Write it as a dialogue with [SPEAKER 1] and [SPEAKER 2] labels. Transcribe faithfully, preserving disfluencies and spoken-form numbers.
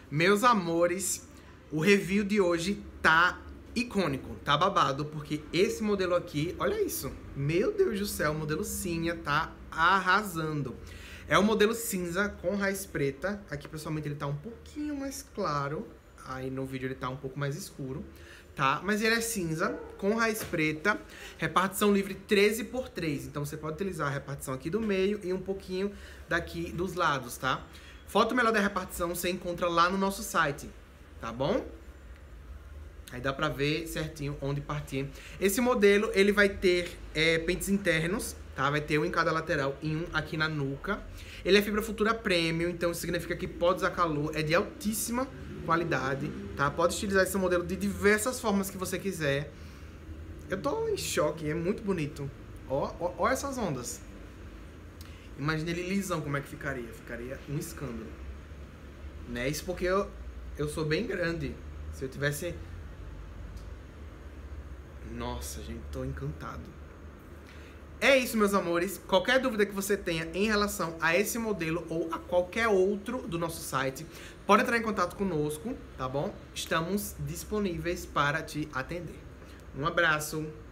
[SPEAKER 1] Meus amores, o review de hoje tá icônico, tá babado, porque esse modelo aqui, olha isso. Meu Deus do céu, o modelo Sinha tá arrasando. É o modelo cinza com raiz preta. Aqui, pessoalmente, ele tá um pouquinho mais claro. Aí no vídeo ele tá um pouco mais escuro, tá? Mas ele é cinza, com raiz preta, repartição livre treze por três. Então você pode utilizar a repartição aqui do meio e um pouquinho daqui dos lados, tá? Foto melhor da repartição você encontra lá no nosso site, tá bom? Aí dá pra ver certinho onde partir. Esse modelo, ele vai ter é, pentes internos, tá? Vai ter um em cada lateral e um aqui na nuca. Ele é fibra Futura Premium, então isso significa que pode usar calor, é de altíssima qualidade, tá? Pode utilizar esse modelo de diversas formas que você quiser. Eu tô em choque, é muito bonito. Ó, ó, ó essas ondas. Imagina ele lisão, como é que ficaria? Ficaria um escândalo. Né? Isso porque eu, eu sou bem grande. Se eu tivesse... Nossa, gente, tô encantado. É isso, meus amores. Qualquer dúvida que você tenha em relação a esse modelo ou a qualquer outro do nosso site, pode entrar em contato conosco, tá bom? Estamos disponíveis para te atender. Um abraço!